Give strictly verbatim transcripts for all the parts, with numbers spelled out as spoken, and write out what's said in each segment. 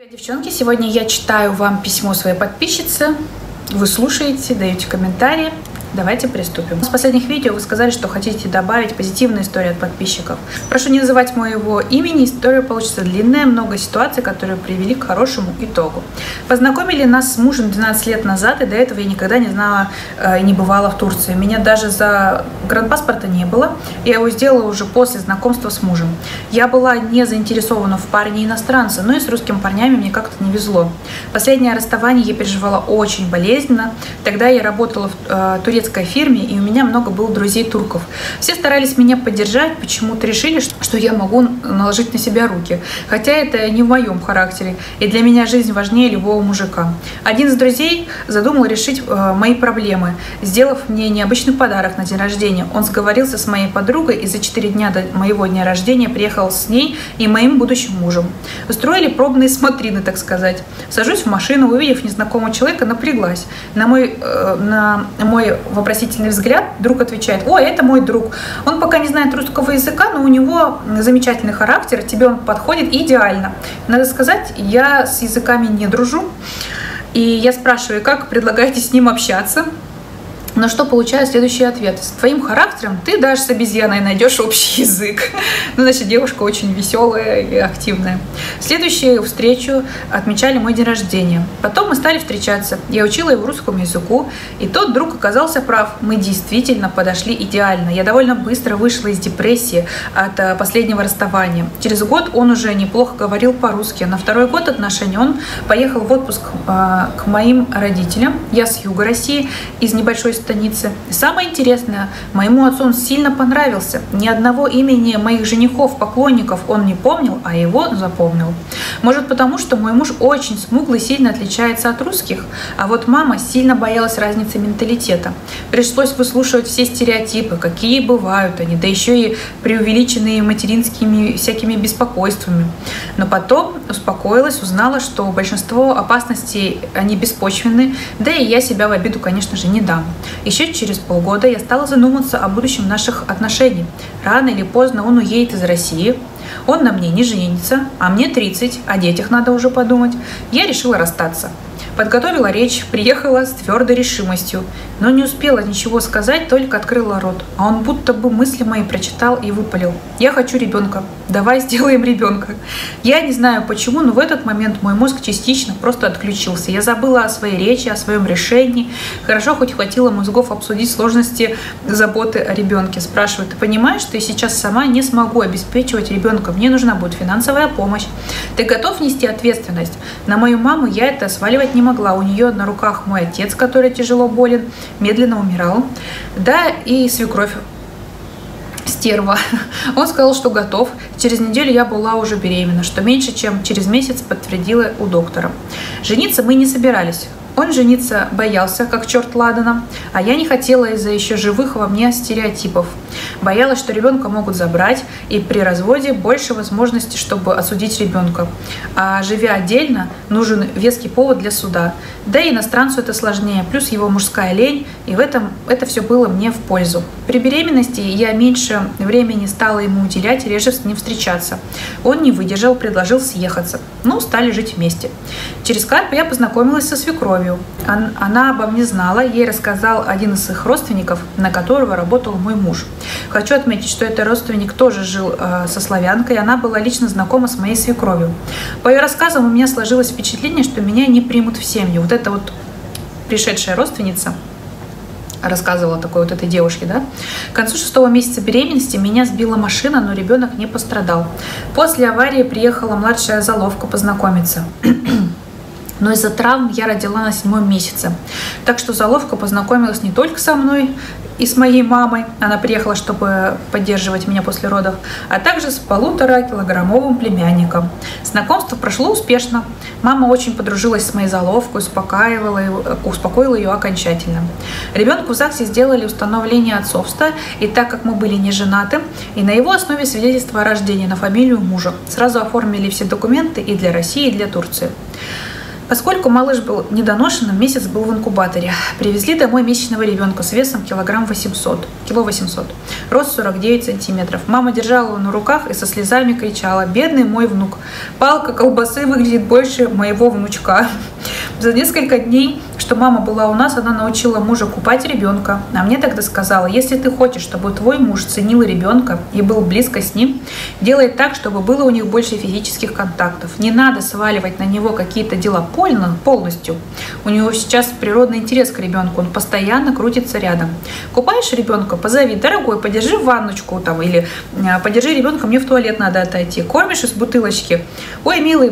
Девчонки, сегодня я читаю вам письмо своей подписчицы. Вы слушаете, даете комментарии. Давайте приступим. С последних видео вы сказали, что хотите добавить позитивные истории от подписчиков. Прошу не называть моего имени, история получится длинная, много ситуаций, которые привели к хорошему итогу. Познакомили нас с мужем двенадцать лет назад, и до этого я никогда не знала и не бывала в Турции. Меня даже за гранпаспорта не было, я его сделала уже после знакомства с мужем. Я была не заинтересована в парне иностранца, но и с русскими парнями мне как-то не везло. Последнее расставание я переживала очень болезненно. Тогда я работала в э, турецкой фирме, и у меня много было друзей турков. Все старались меня поддержать, почему-то решили, что я могу наложить на себя руки. Хотя это не в моем характере, и для меня жизнь важнее любого мужика. Один из друзей задумал решить э, мои проблемы, сделав мне необычный подарок на день рождения. Он сговорился с моей подругой, и за четыре дня до моего дня рождения приехал с ней и моим будущим мужем. Устроили пробные смотрины, так сказать. Сажусь в машину, увидев незнакомого человека, напряглась. На мой, э, на мой вопросительный взгляд друг отвечает: «О, это мой друг. Он пока не знает русского языка, но у него замечательный характер, тебе он подходит идеально». Надо сказать, я с языками не дружу. И я спрашиваю, как предлагаете с ним общаться? На что получаю следующий ответ: с твоим характером ты даже с обезьяной найдешь общий язык. Ну, значит, девушка очень веселая и активная. Следующую встречу отмечали мой день рождения. Потом мы стали встречаться. Я учила его русскому языку, и тот друг оказался прав. Мы действительно подошли идеально. Я довольно быстро вышла из депрессии от последнего расставания. Через год он уже неплохо говорил по-русски. На второй год отношений он поехал в отпуск к моим родителям. Я с юга России, из небольшой станицы. И самое интересное, моему отцу он сильно понравился. Ни одного имени моих женихов, поклонников он не помнил, а его запомнил. Может, потому что мой муж очень смуглый, сильно отличается от русских, а вот мама сильно боялась разницы менталитета. Пришлось выслушивать все стереотипы, какие бывают они, да еще и преувеличенные материнскими всякими беспокойствами. Но потом успокоилась, узнала, что большинство опасностей они беспочвенны, да и я себя в обиду, конечно же, не дам. Еще через полгода я стала задумываться о будущем наших отношений. Рано или поздно он уедет из России, он на мне не женится, а мне тридцать, о детях надо уже подумать. Я решила расстаться. Подготовила речь, приехала с твердой решимостью, но не успела ничего сказать, только открыла рот. А он будто бы мысли мои прочитал и выпалил: «Я хочу ребенка, давай сделаем ребенка». Я не знаю почему, но в этот момент мой мозг частично просто отключился. Я забыла о своей речи, о своем решении. Хорошо, хоть хватило мозгов обсудить сложности заботы о ребенке. Спрашиваю: «Ты понимаешь, что я сейчас сама не смогу обеспечивать ребенка? Мне нужна будет финансовая помощь. Ты готов нести ответственность?» На мою маму я это сваливать не могла. У нее на руках мой отец, который тяжело болен, медленно умирал. Да, и свекровь стерва. Он сказал, что готов. Через неделю я была уже беременна, что меньше, чем через месяц подтвердила у доктора. Жениться мы не собирались. Он жениться боялся, как черт ладана, а я не хотела из-за еще живых во мне стереотипов. Боялась, что ребенка могут забрать, и при разводе больше возможностей, чтобы осудить ребенка. А живя отдельно, нужен веский повод для суда. Да и иностранцу это сложнее, плюс его мужская лень, и в этом это все было мне в пользу. При беременности я меньше времени стала ему уделять, реже с ним встречаться. Он не выдержал, предложил съехаться. Ну, стали жить вместе. Через скайп я познакомилась со свекровью. Она обо мне знала, ей рассказал один из их родственников, на которого работал мой муж. Хочу отметить, что этот родственник тоже жил э, со славянкой, она была лично знакома с моей свекровью. По ее рассказам у меня сложилось впечатление, что меня не примут в семью. Вот эта вот пришедшая родственница рассказывала такой вот этой девушке, да. К концу шестого месяца беременности меня сбила машина, но ребенок не пострадал. После аварии приехала младшая заловка познакомиться. Но из-за травм я родила на седьмом месяце. Так что заловка познакомилась не только со мной и с моей мамой, она приехала, чтобы поддерживать меня после родов, а также с полуторакилограммовым племянником. Знакомство прошло успешно. Мама очень подружилась с моей заловкой, успокаивала, успокоила ее окончательно. Ребенку в ЗАГСе сделали установление отцовства, и так как мы были не женаты, и на его основе свидетельство о рождении на фамилию мужа. Сразу оформили все документы и для России, и для Турции. Поскольку малыш был недоношенным, месяц был в инкубаторе. Привезли домой месячного ребенка с весом килограмм восемьсот, кило восемьсот, рост сорок девять сантиметров. Мама держала его на руках и со слезами кричала: «Бедный мой внук, палка колбасы выглядит больше моего внучка». За несколько дней, что мама была у нас, она научила мужа купать ребенка. А мне тогда сказала: если ты хочешь, чтобы твой муж ценил ребенка и был близко с ним, делай так, чтобы было у них больше физических контактов. Не надо сваливать на него какие-то дела полностью. У него сейчас природный интерес к ребенку, он постоянно крутится рядом. Купаешь ребенка, позови: дорогой, подержи ванночку там, или подержи ребенка, мне в туалет надо отойти. Кормишь из бутылочки: ой, милый,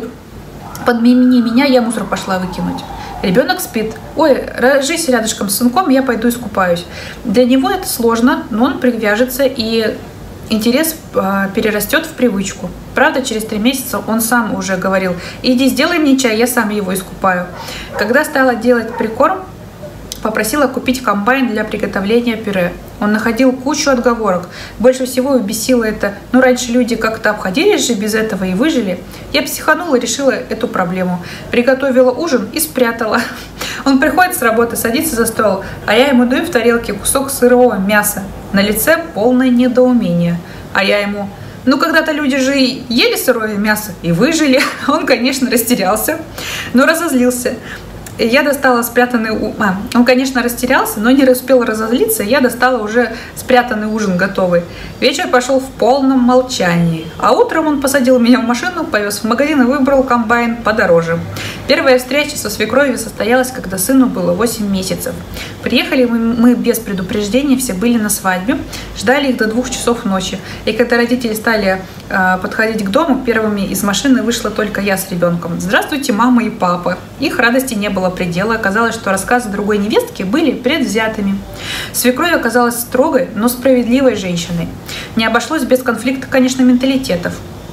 подмени меня, я мусор пошла выкинуть. Ребенок спит: ой, ложись рядышком с сынком, я пойду искупаюсь. Для него это сложно, но он привяжется, и интерес э, перерастет в привычку. Правда, через три месяца он сам уже говорил: иди, сделай мне чай, я сам его искупаю. Когда стала делать прикорм, попросила купить комбайн для приготовления пюре. Он находил кучу отговорок. Больше всего его бесило это: ну раньше люди как-то обходились же без этого и выжили. Я психанула и решила эту проблему. Приготовила ужин и спрятала. Он приходит с работы, садится за стол, а я ему даю в тарелке кусок сырого мяса. На лице полное недоумение. А я ему: ну, когда-то люди же ели сырое мясо и выжили. Он, конечно, растерялся, но разозлился. Я достала спрятанный... А, он, конечно, растерялся, но не успел разозлиться. Я достала уже спрятанный ужин готовый. Вечер пошел в полном молчании. А утром он посадил меня в машину, повез в магазин и выбрал комбайн подороже. Первая встреча со свекровью состоялась, когда сыну было восемь месяцев. Приехали мы, мы без предупреждения, все были на свадьбе. Ждали их до двух часов ночи. И когда родители стали э, подходить к дому, первыми из машины вышла только я с ребенком. «Здравствуйте, мама и папа». Их радости не было предела. Оказалось, что рассказы другой невестки были предвзятыми. Свекровь оказалась строгой, но справедливой женщиной. Не обошлось без конфликта, конечно, менталитетов.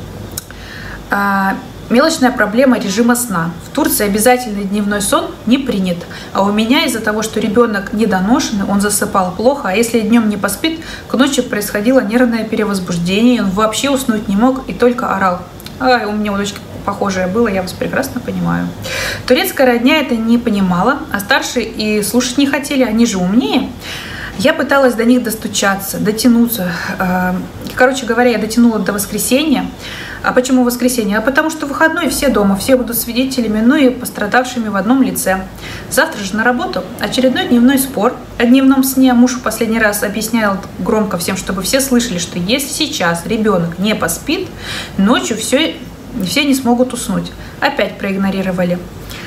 А, мелочная проблема режима сна. В Турции обязательный дневной сон не принят. А у меня из-за того, что ребенок недоношенный, он засыпал плохо, а если днем не поспит, к ночи происходило нервное перевозбуждение, он вообще уснуть не мог и только орал. А, у меня у дочки похожее было, я вас прекрасно понимаю. Турецкая родня это не понимала, а старшие и слушать не хотели, они же умнее. Я пыталась до них достучаться, дотянуться. Короче говоря, я дотянула до воскресенья. А почему воскресенье? А потому что выходной, все дома, все будут свидетелями, ну и пострадавшими в одном лице. Завтра же на работу. Очередной дневной спор. О дневном сне муж в последний раз объяснял громко всем, чтобы все слышали, что если сейчас ребенок не поспит, ночью все... все не смогут уснуть. Опять проигнорировали.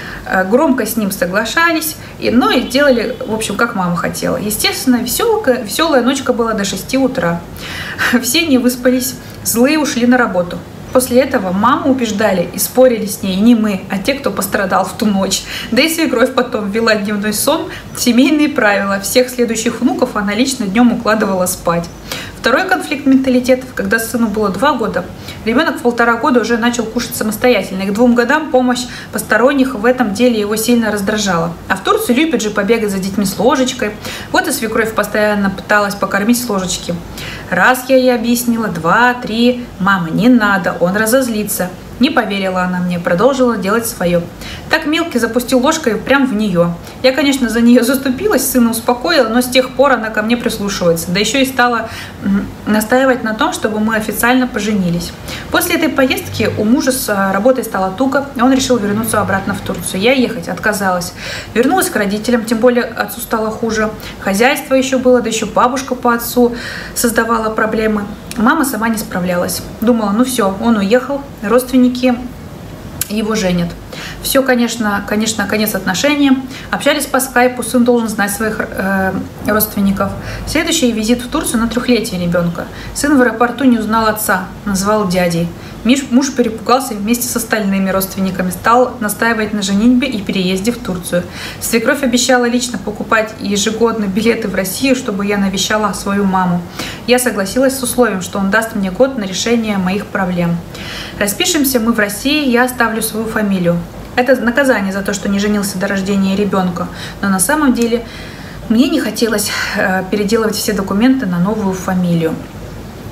Громко с ним соглашались, и, ну и делали, в общем, как мама хотела. Естественно, веселка, веселая ночка была до шести утра. Все не выспались, злые ушли на работу. После этого маму убеждали и спорили с ней не мы, а те, кто пострадал в ту ночь. Да и свекровь потом ввела дневной сон, семейные правила. Всех следующих внуков она лично днем укладывала спать. Второй конфликт менталитетов, когда сыну было два года, ребенок в полтора года уже начал кушать самостоятельно. И к двум годам помощь посторонних в этом деле его сильно раздражала. А в Турции любят же побегать за детьми с ложечкой. Вот и свекровь постоянно пыталась покормить с ложечки. Раз я ей объяснила, два, три, мама, не надо, он разозлится. Не поверила она мне, продолжила делать свое. Так мелкий запустил ложкой прямо в нее. Я, конечно, за нее заступилась, сына успокоила, но с тех пор она ко мне прислушивается. Да еще и стала настаивать на том, чтобы мы официально поженились. После этой поездки у мужа с работой стало туго, и он решил вернуться обратно в Турцию. Я ехать отказалась. Вернулась к родителям, тем более отцу стало хуже. Хозяйство еще было, да еще бабушка по отцу создавала проблемы. Мама сама не справлялась. Думала, ну все, он уехал, родственники его женят. Все, конечно, конечно, конец отношениям. Общались по скайпу, сын должен знать своих э, родственников. Следующий визит в Турцию на трехлетие ребенка. Сын в аэропорту не узнал отца, назвал дядей. Миш, муж перепугался и вместе с остальными родственниками стал настаивать на женитьбе и переезде в Турцию. Свекровь обещала лично покупать ежегодно билеты в Россию, чтобы я навещала свою маму. Я согласилась с условием, что он даст мне год на решение моих проблем. Распишемся мы в России, я оставлю свою фамилию. Это наказание за то, что не женился до рождения ребенка. Но на самом деле мне не хотелось э, переделывать все документы на новую фамилию.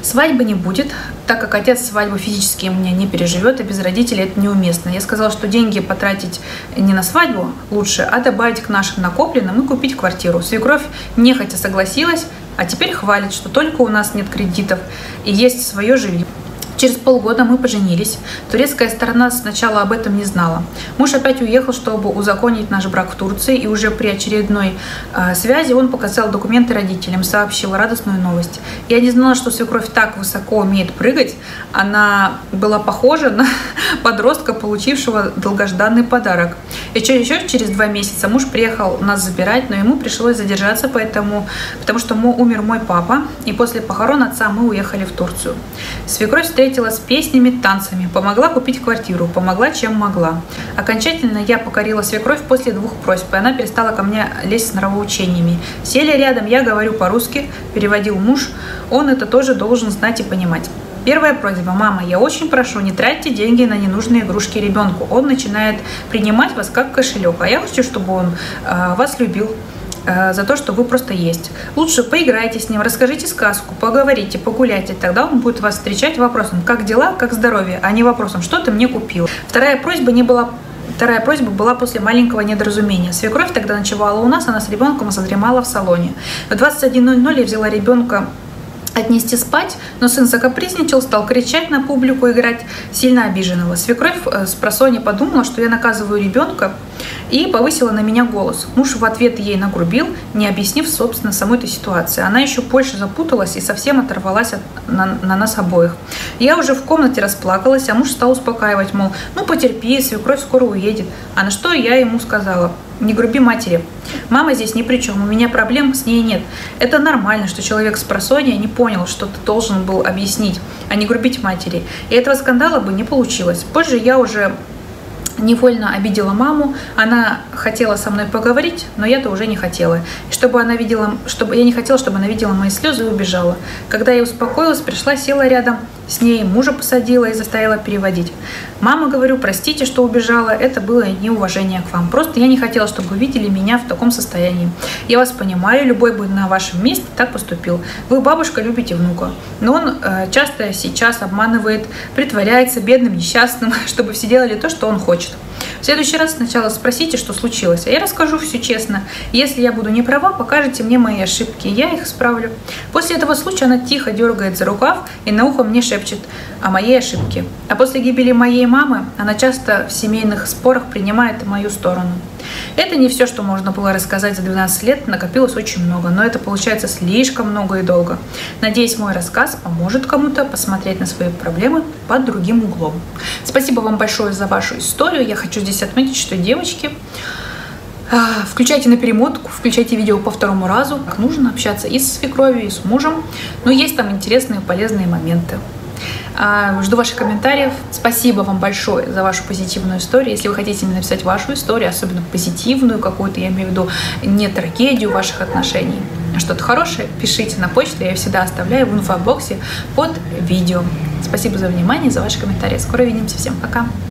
Свадьбы не будет, так как отец свадьбу физически у меня не переживет, и без родителей это неуместно. Я сказала, что деньги потратить не на свадьбу лучше, а добавить к нашим накопленным и купить квартиру. Свекровь нехотя согласилась, а теперь хвалит, что только у нас нет кредитов и есть свое жилье. Через полгода мы поженились. Турецкая сторона сначала об этом не знала. Муж опять уехал, чтобы узаконить наш брак в Турции, и уже при очередной э, связи он показал документы родителям, сообщил радостную новость. Я не знала, что свекровь так высоко умеет прыгать. Она была похожа на подростка, получившего долгожданный подарок. И еще через два месяца муж приехал нас забирать, но ему пришлось задержаться, поэтому, потому что умер мой папа, и после похорон отца мы уехали в Турцию. Свекровь встретила с песнями, танцами, помогла купить квартиру, помогла чем могла. Окончательно я покорила свекровь после двух просьб, и она перестала ко мне лезть с нравоучениями. Сели рядом, я говорю по-русски, переводил муж, он это тоже должен знать и понимать. Первая просьба: мама, я очень прошу, не тратьте деньги на ненужные игрушки ребенку. Он начинает принимать вас как кошелек, а я хочу, чтобы он э, вас любил за то, что вы просто есть. Лучше поиграйте с ним, расскажите сказку, поговорите, погуляйте. Тогда он будет вас встречать вопросом: как дела, как здоровье, а не вопросом: что ты мне купил. Вторая просьба не была Вторая просьба была после маленького недоразумения. Свекровь тогда ночевала у нас, она с ребенком задремала в салоне. В двадцать один ноль ноль я взяла ребенка отнести спать, но сын закапризничал, стал кричать на публику, играть сильно обиженного. Свекровь с просонья подумала, что я наказываю ребенка, и повысила на меня голос. Муж в ответ ей нагрубил, не объяснив, собственно, самой этой ситуации. Она еще больше запуталась и совсем оторвалась от, на, на нас обоих. Я уже в комнате расплакалась, а муж стал успокаивать, мол, ну потерпи, свекровь скоро уедет. А на что я ему сказала: не груби матери. Мама здесь ни при чем, у меня проблем с ней нет. Это нормально, что человек с просонья не понял, что ты должен был объяснить, а не грубить матери. И этого скандала бы не получилось. Позже я уже невольно обидела маму, она хотела со мной поговорить, но я-то уже не хотела. И чтобы она видела, чтобы я не хотела, чтобы она видела мои слезы, и убежала. Когда я успокоилась, пришла, села рядом с ней, мужа посадила и заставила переводить. Мама, говорю, простите, что убежала, это было неуважение к вам. Просто я не хотела, чтобы вы видели меня в таком состоянии. Я вас понимаю, любой бы на вашем месте так поступил. Вы, бабушка, любите внука, но он э, часто сейчас обманывает, притворяется бедным, несчастным, чтобы все делали то, что он хочет. В следующий раз сначала спросите, что случилось, а я расскажу все честно. Если я буду не права, покажите мне мои ошибки, я их исправлю. После этого случая она тихо дергает за рукав и на ухо мне шепчет о моей ошибке. А после гибели моей мамы она часто в семейных спорах принимает мою сторону. Это не все, что можно было рассказать за двенадцать лет, накопилось очень много, но это получается слишком много и долго. Надеюсь, мой рассказ поможет кому-то посмотреть на свои проблемы под другим углом. Спасибо вам большое за вашу историю. Я хочу здесь отметить, что, девочки, включайте на перемотку, включайте видео по второму разу. Как нужно общаться и с свекровью, и с мужем, но есть там интересные полезные моменты. Жду ваших комментариев. Спасибо вам большое за вашу позитивную историю. Если вы хотите мне написать вашу историю, особенно позитивную какую-то, я имею в виду не трагедию ваших отношений, а что-то хорошее, пишите на почту. Я ее всегда оставляю в инфобоксе под видео. Спасибо за внимание, за ваши комментарии. Скоро увидимся. Всем пока.